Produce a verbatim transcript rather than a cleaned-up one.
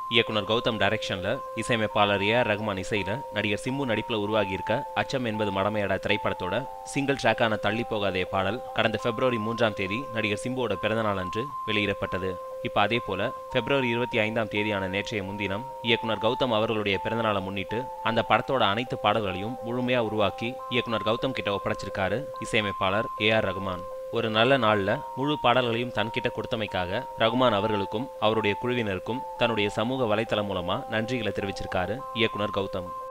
இயக்குனர் கௌதம் டைரக்ஷன்ல இசையமைப்பாளர் ஏ ஆர் ரகுமான் இசையில நடிகர் சிம்பு நடிப்புல உருவாகி இருக்க அச்சம் என்பது மடமையடா திரைப்படத்தோட சிங்கிள் ட்ராக்கான தள்ளி போகாதே பாடல் கடந்த பிப்ரவரி மூன்றாம் தேதி நடிகர் சிம்புவோட பிறந்தநாள் அன்று வெளியிடப்பட்டது. இப்ப அதே போல பிப்ரவரி இருபத்தி ஐந்தாம் தேதியான நேற்றைய முன்தினம் இயக்குனர் கௌதம் அவர்களுடைய பிறந்தநாளை முன்னிட்டு அந்த படத்தோட அனைத்து பாடல்களையும் முழுமையா உருவாக்கி இயக்குனர் கௌதம் கிட்ட ஒப்படைச்சிருக்காரு இசையமைப்பாளர் ஏ ஆர் ரகுமான். ஒரு நல்ல நாள்ல முழு பாடல்களையும் தன்கிட்ட கொடுத்தமைக்காக ரகுமான் அவர்களுக்கும் அவருடைய குழுவினருக்கும் தன்னுடைய சமூக வலைத்தளம் மூலமா நன்றிகளை தெரிவிச்சிருக்காரு இயக்குனர் கௌதம்.